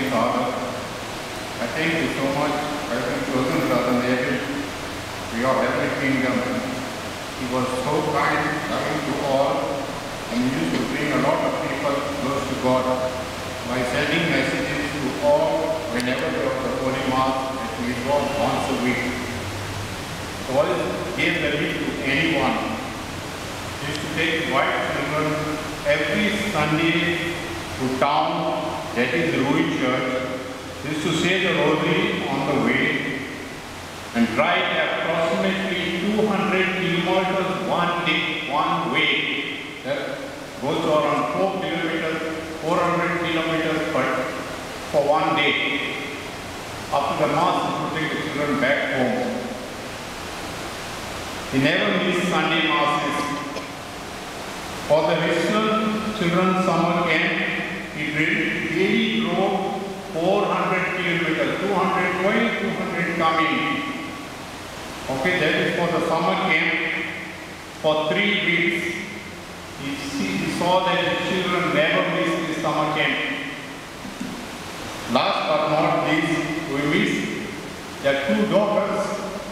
Heavenly Father, I thank you so much for having chosen Brother David for your heavenly kingdom. He was so kind, loving to all, and he used to bring a lot of people close to God by sending messages to all whenever there was a Holy Mass, at least once a week. He always gave the lead to anyone. He used to take white children every Sunday to town, that is the Rui Church. He used to say the rosary on the way and drive approximately 200 kilometers one way. That goes to around 400 kilometers for one day. After the Mass, he would take the children back home. He never missed Sunday Masses. For the National Children's Summer Camp, he daily drove 400 kilometers, 200 going, 200 coming. Okay, that is for the summer camp. For 3 weeks, he saw that the children never missed the summer camp. Last but not least, we missed their 2 daughters.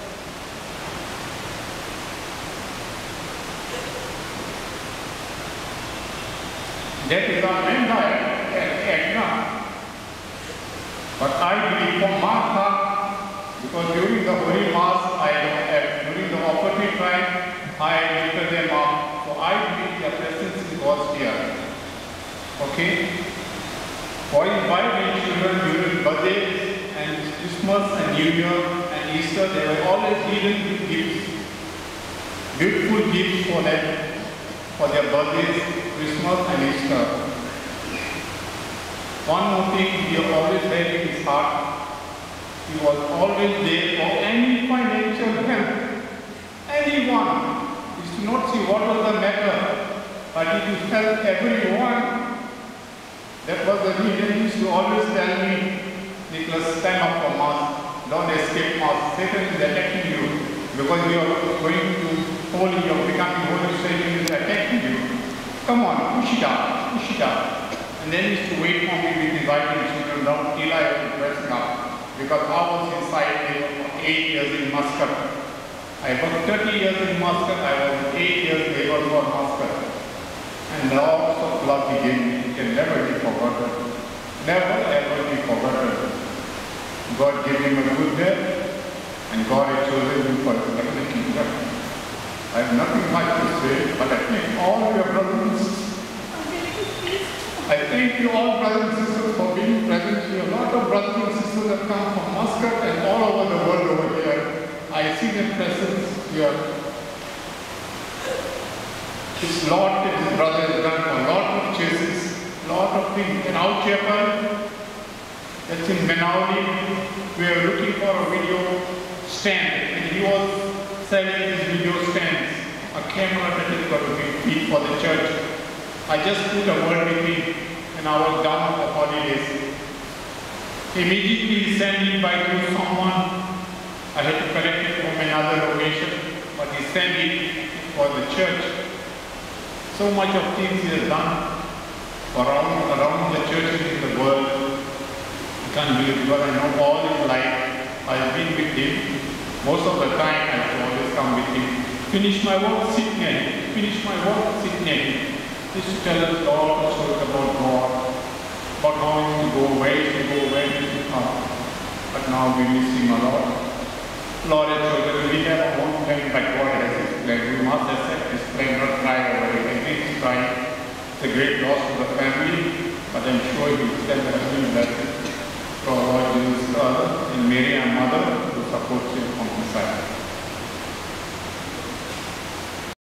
That is our Menda, Edna. But I believe for Martha, because during the Holy Mass, during the offertory time, I lifted them up. So I believe their presence was here. Okay? For his wife and children during birthdays and Christmas and New Year and Easter, they were always given with gifts. Beautiful gifts for them, for their birthdays, Christmas and Easter. One more thing he always had in his heart, he was always there for any financial help. Anyone. He used to not see what was the matter, but he used to help everyone. That was the reason he used to always tell me, Nicholas, stand up for Mass, don't escape Mass. Satan is attacking you because you are going to holy, you are becoming holy, Satan is attacking you. Come on, push it up, push it up. And then he used to wait for me with his wife and children down till I was dressing up. Because I was inside there for 8 years in Muscat. I worked 30 years in Muscat, I was 8 years labor for Muscat. And the hours of love he gave me, it can never be forgotten. Never ever be forgotten. God gave him a good death, and God had chosen him for his heavenly kingdom. I have nothing much to say, but I thank all your brothers and sisters. I thank you all, brothers and sisters, for being present here. A lot of brothers and sisters have come from Muscat and all over the world over here. I see their presence here. His Lord, his brother has done a lot of chases, a lot of things. In our chapel, that's in Benauli, we are looking for a video stand. And he was selling his video stands, a camera that is going to be for the church. I just put a word with him when I was down for holidays. Immediately he sent me by to someone. I had to collect it from another location, but he sent it for the church. So much of things he has done around the churches in the world. I can't believe, because I know all his life. I've been with him. Most of the time I always come with him. Finish my work, sit near him. Finish my work, sit near him. He used to tell us a lot of stories about God, about how he used to go, where he used to go, where he used to come. But now we miss him a lot. Lord has chosen, we have our own plan, but God has his plan. We must accept his plan, not cry over it. Every time, it's a great loss to the family, but I'm sure he will send a heavenly blessing to our Lord Jesus Father and Mary, our mother, who supports him on his side.